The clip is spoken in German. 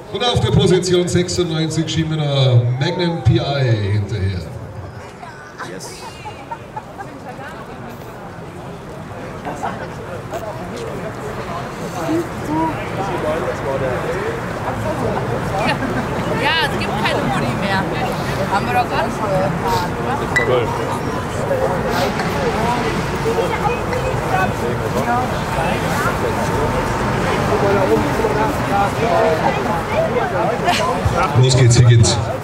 Und auf der Position 96 schieben wir noch Magnum PI hinterher. Yes. Ja, es gibt keine Modi mehr. Haben wir doch gerade schon gefahren, oder? Los geht's, hier geht's.